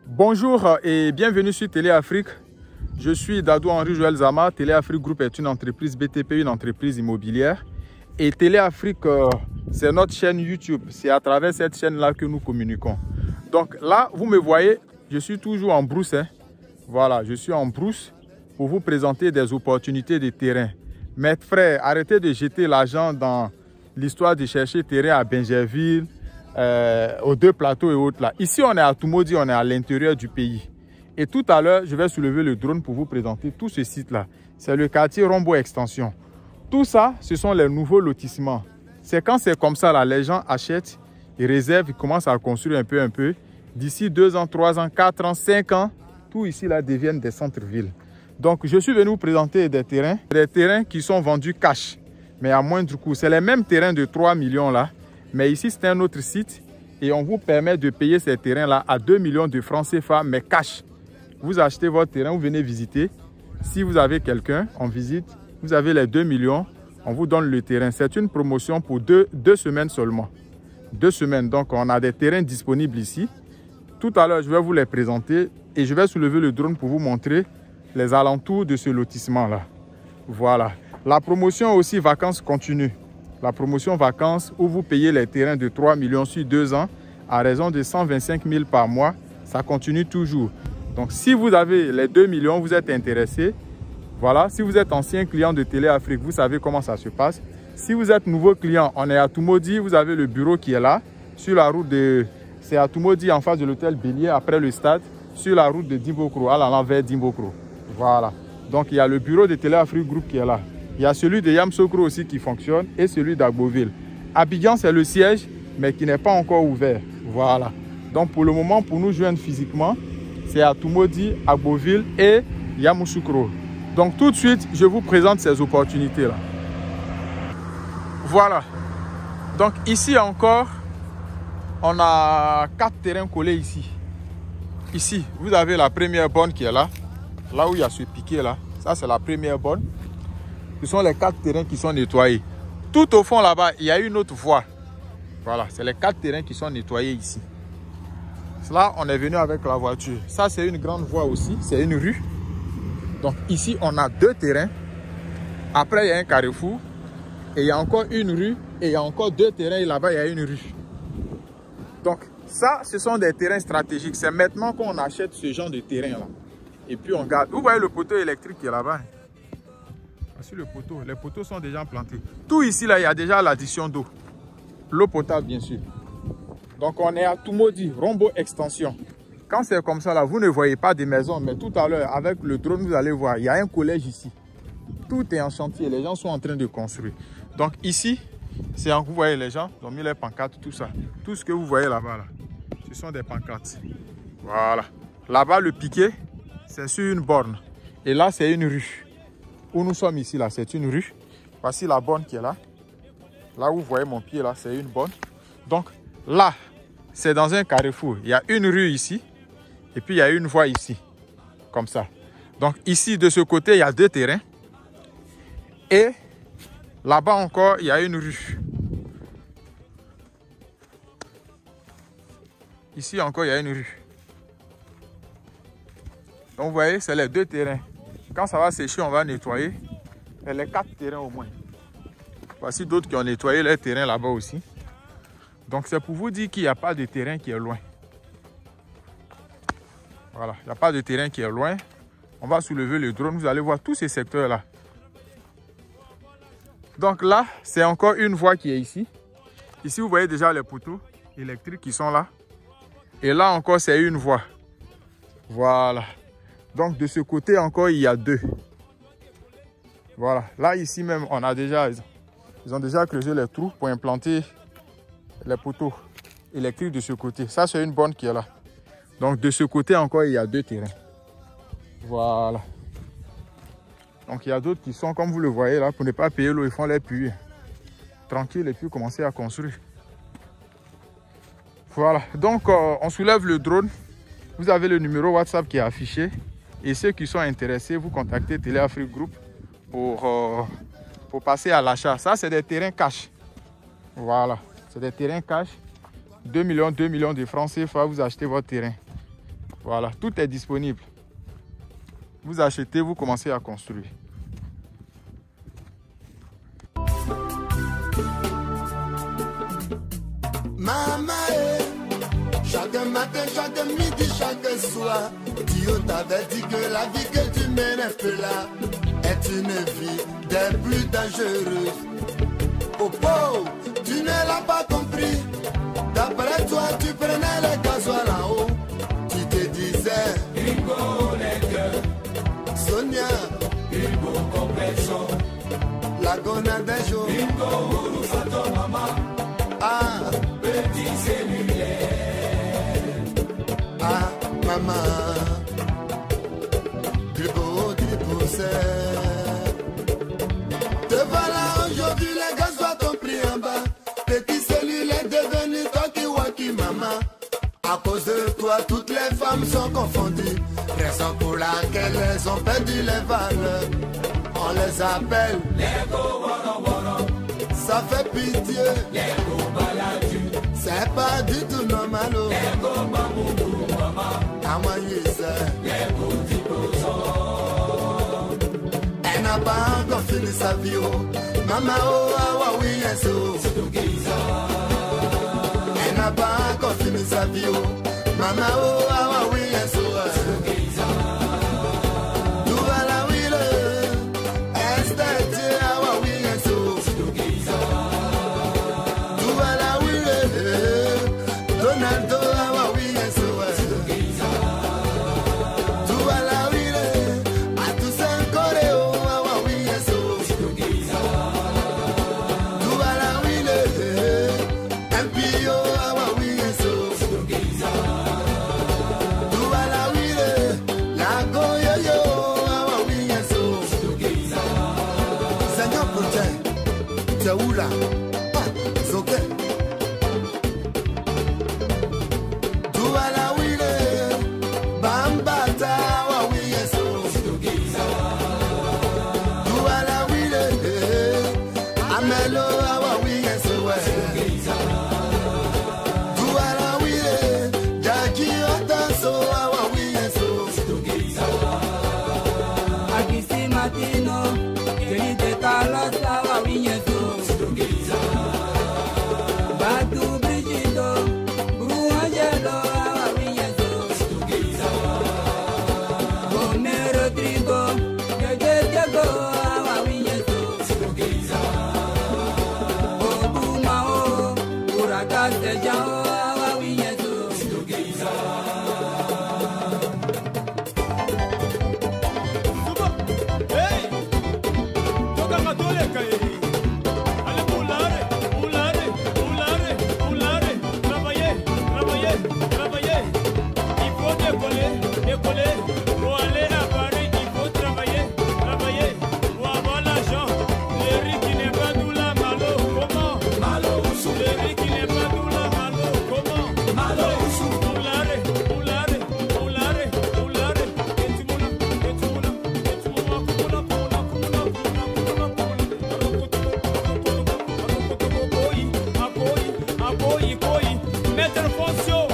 Bonjour et bienvenue sur Télé Afrique. Je suis Dadou Henri Joël Zama. Télé Afrique Group est une entreprise BTP, une entreprise immobilière. Et Télé Afrique, c'est notre chaîne YouTube. C'est à travers cette chaîne-là que nous communiquons. Donc là, vous me voyez, je suis toujours en brousse. Voilà, je suis en brousse pour vous présenter des opportunités de terrain. Mes frères, arrêtez de jeter l'argent dans l'histoire de chercher terrain à Benjerville, aux deux plateaux et autres là. Ici, on est à Toumoudi, on est à l'intérieur du pays. Et tout à l'heure, je vais soulever le drone pour vous présenter tout ce site-là. C'est le quartier Rombo Extension. Tout ça, ce sont les nouveaux lotissements. C'est quand c'est comme ça, là, les gens achètent, ils réservent, ils commencent à construire un peu. D'ici 2 ans, 3 ans, 4 ans, 5 ans, tout ici là deviennent des centres-villes. Donc, je suis venu vous présenter des terrains qui sont vendus cash, mais à moindre coût. C'est les mêmes terrains de 3 millions là, mais ici, c'est un autre site et on vous permet de payer ces terrains-là à 2 millions de francs CFA, mais cash. Vous achetez votre terrain, vous venez visiter. Si vous avez quelqu'un, on visite, vous avez les 2 millions, on vous donne le terrain. C'est une promotion pour deux semaines seulement. 2 semaines, donc on a des terrains disponibles ici. Tout à l'heure, je vais vous les présenter et je vais soulever le drone pour vous montrer les alentours de ce lotissement-là. Voilà. La promotion aussi vacances continue. La promotion vacances où vous payez les terrains de 3 millions sur 2 ans à raison de 125 000 par mois, ça continue toujours. Donc, si vous avez les 2 millions, vous êtes intéressé. Voilà, si vous êtes ancien client de Télé Afrique, vous savez comment ça se passe. Si vous êtes nouveau client, on est à Toumoudi, vous avez le bureau qui est là, sur la route de... C'est à Toumoudi, en face de l'hôtel Bélier, après le stade, sur la route de Dimbokro, à l'envers Dimbokro. Voilà. Donc, il y a le bureau de Télé Afrique Group qui est là. Il y a celui de Yamsokro aussi qui fonctionne et celui d'Agboville. Abidjan, c'est le siège, mais qui n'est pas encore ouvert. Voilà. Donc, pour le moment, pour nous joindre physiquement, c'est à Toumoudi, Agboville et Yamoussoukro. Donc, tout de suite, je vous présente ces opportunités-là. Voilà. Donc, ici encore, on a 4 terrains collés ici. Ici, vous avez la première borne qui est là. Là où il y a ce piquet là. Ça, c'est la première borne. Ce sont les 4 terrains qui sont nettoyés. Tout au fond là-bas, il y a une autre voie. Voilà, c'est les 4 terrains qui sont nettoyés ici. Là, on est venu avec la voiture. Ça, c'est une grande voie aussi. C'est une rue. Donc ici, on a 2 terrains. Après, il y a un carrefour. Et il y a encore une rue. Et il y a encore 2 terrains. Et là-bas, il y a une rue. Donc ça, ce sont des terrains stratégiques. C'est maintenant qu'on achète ce genre de terrain là. Et puis on garde. Vous voyez le poteau électrique qui est là-bas. Voici le poteau. Les poteaux sont déjà plantés. Tout ici, là, il y a déjà l'addition d'eau. L'eau potable, bien sûr. Donc, on est à Toumoudi, Rombo Extension. Quand c'est comme ça, là, vous ne voyez pas des maisons. Mais tout à l'heure, avec le drone, vous allez voir, il y a un collège ici. Tout est en chantier. Les gens sont en train de construire. Donc, ici, c'est vous voyez les gens, ils ont mis les pancartes, tout ça. Tout ce que vous voyez là-bas, là, ce sont des pancartes. Voilà. Là-bas, le piquet, c'est sur une borne. Et là, c'est une rue. Où nous sommes ici, là, c'est une rue. Voici la borne qui est là. Là où vous voyez mon pied, là, c'est une borne. Donc, là, c'est dans un carrefour. Il y a une rue ici. Et puis, il y a une voie ici. Comme ça. Donc, ici, de ce côté, il y a 2 terrains. Et là-bas encore, il y a une rue. Ici encore, il y a une rue. Donc, vous voyez, c'est les 2 terrains. Quand ça va sécher, on va nettoyer. Et les 4 terrains au moins. Voici d'autres qui ont nettoyé les terrains là-bas aussi. Donc, c'est pour vous dire qu'il n'y a pas de terrain qui est loin. Voilà, il n'y a pas de terrain qui est loin. On va soulever le drone. Vous allez voir tous ces secteurs-là. Donc là, c'est encore une voie qui est ici. Ici, vous voyez déjà les poteaux électriques qui sont là. Et là encore, c'est une voie. Voilà. Donc, de ce côté encore, il y a 2. Voilà. Là, ici même, on a déjà... Ils ont déjà creusé les trous pour implanter les poteaux électriques de ce côté. Ça, c'est une borne qui est là. Donc, de ce côté encore, il y a 2 terrains. Voilà. Donc, il y a d'autres qui sont, comme vous le voyez là, pour ne pas payer l'eau, ils font les puits. Tranquille, et puis commencer à construire. Voilà. Donc, on soulève le drone. Vous avez le numéro WhatsApp qui est affiché. Et ceux qui sont intéressés, vous contactez Télé Afrique Group pour passer à l'achat. Ça, c'est des terrains cash. Voilà. C'est des terrains cash. 2 millions de francs CFA, vous achetez votre terrain. Voilà, tout est disponible. Vous achetez, vous commencez à construire. Maman, chaque matin, chaque midi, chaque soir, Dieu t'avait dit que la vie que tu mènes un peu là est une vie des plus dangereuses. Oh pauvre, tu ne l'as pas compris. D'après toi, tu prenais le gasoil en haut. Tu te disais, Bingo les cœurs, Sonia, Bingo complexion, la gona des jours, Bingo Urusato maman, ah, petit cellulaire, ah, maman, Gribo dépoussé. Te voilà aujourd'hui, les gasoils t'ont pris en bas. Petit cellulaire devenu talkie-walkie, maman. À cause de toi, toutes les femmes sont confondues. Raison pour laquelle elles ont perdu les valeurs. On les appelle les go-wara-wara. Ça fait pitié. Les go-baladu. C'est pas du tout normal. Les go-bamougou, maman. Les go-diposo. Elle n'a pas encore fini sa vie. Maman, oh, ah, ah, oui, yes, oh. Elle n'a pas encore fini sa vie. Maman, oh, ah, ah, oui, yes, oh. Tout va la oui, Esther, ah, ah, oui, yes, oh. Tout va la oui, Donaldo, ah, ah, oui, yes, oh. Tout va la oui, à tous un coréo, ah, ah, oui, yes, oh. Tout va la oui, un pio, ah, ah, oui, yes, oh. Tout va la oui, la goyo, ah, ah, oui, yes, oh. Seigneur protège, tu es où là? Ah, c'est ok. Tout va la oui, Bambata, ah, oui, yes, oh. Tout va la oui, Amelo, ah, oui, yes, oh. Tout va la oui, Jackie, Otaso, ah, oui, yes, oh. Akisi Matino, Jenny de Carlos, Awawiyeso. Batu Brigido, Bru Angelo, Awawiyeso. Gome Rodrigo, Jeje Diego, Awawiyeso. Obu Mao, Uraga Sejao, Awawiyeso. Mettre en fonction